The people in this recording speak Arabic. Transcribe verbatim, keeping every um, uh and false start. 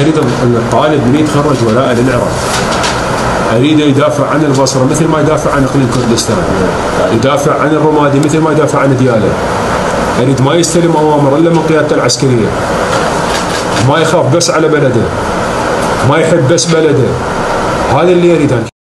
اريد الطالب من يتخرج ولاء للعراق، اريده يدافع عن البصره مثل ما يدافع عن اقليم كردستان، يدافع عن الرمادي مثل ما يدافع عن دياله. اريد ما يستلم اوامر الا من قيادته العسكريه، ما يخاف بس على بلده، ما يحب بس بلده. هذا اللي اريد.